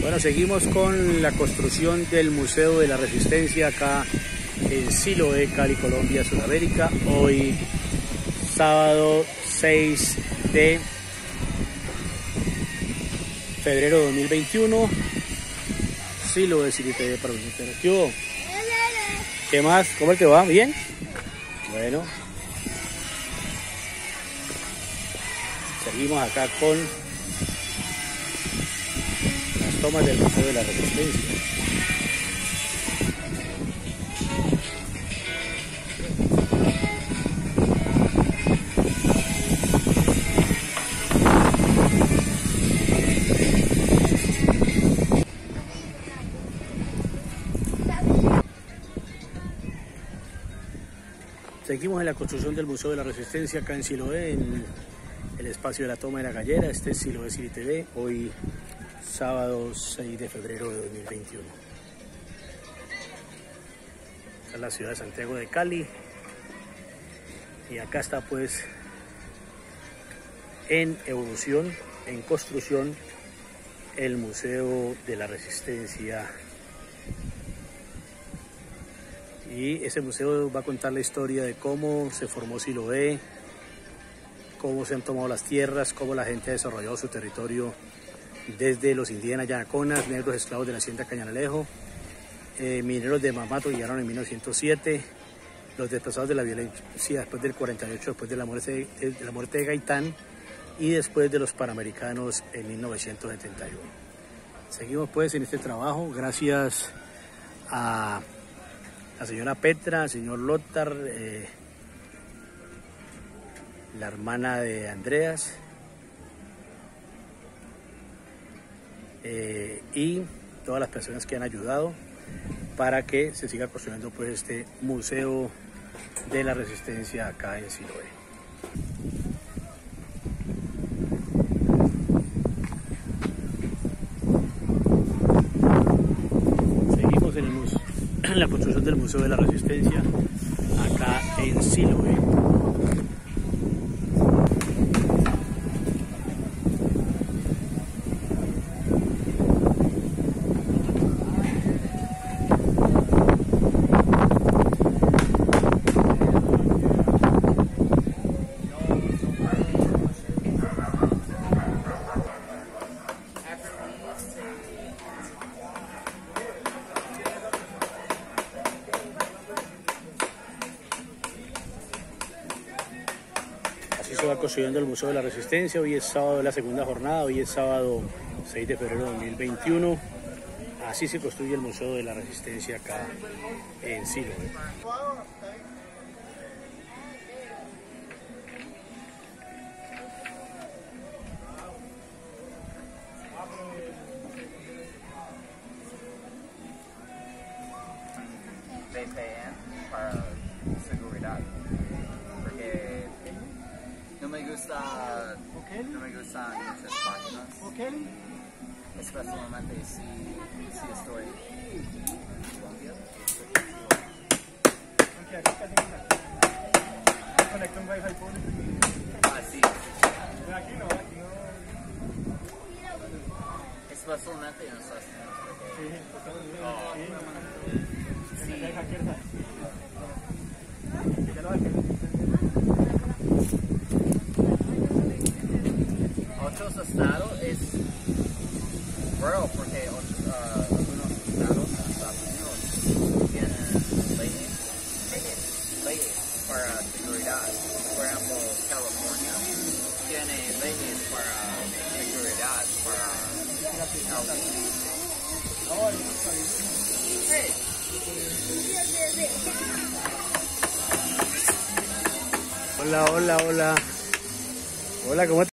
Bueno, seguimos con la construcción del Museo de la Resistencia acá en Siloé, Cali, Colombia, Sudamérica. Hoy, sábado 6 de febrero de 2021. Siloé CityTV para ustedes. ¿Qué hubo? ¿Qué más? ¿Cómo te va? ¿Bien? Bueno. Seguimos acá con las tomas del Museo de la Resistencia. Seguimos en la construcción del Museo de la Resistencia acá en Siloé, en el espacio de la toma de la gallera. Este es Siloé CityTV, hoy sábado 6 de febrero de 2021. Esta es la ciudad de Santiago de Cali y acá está pues en evolución, en construcción, el Museo de la Resistencia. Y ese museo va a contar la historia de cómo se formó Siloé, cómo se han tomado las tierras, cómo la gente ha desarrollado su territorio desde los indígenas yanaconas, negros esclavos de la hacienda Cañanalejo, mineros de Mamato llegaron en 1907, los desplazados de la violencia después del 48, después de la muerte de Gaitán y después de los Panamericanos en 1971. Seguimos pues en este trabajo gracias a la señora Petra, al señor Lothar, la hermana de Andreas y todas las personas que han ayudado para que se siga construyendo pues este Museo de la Resistencia acá en Siloé. Seguimos en la construcción del Museo de la Resistencia acá en Siloé. Se va construyendo el Museo de la Resistencia. Hoy es sábado de la segunda jornada, hoy es sábado 6 de febrero de 2021. Así se construye el Museo de la Resistencia acá en Siloé. VPN para seguridad, porque no me gustan muchas páginas, especialmente si estoy en Colombia. Conecta un wifi público. Así. Aquí no. Especialmente en Estados Unidos. Sí. Otros estados es raro porque algunos estados en Estados Unidos tienen leyes para seguridad. Por ejemplo, California tiene leyes para seguridad para Hola, hola, hola. Hola, ¿cómo te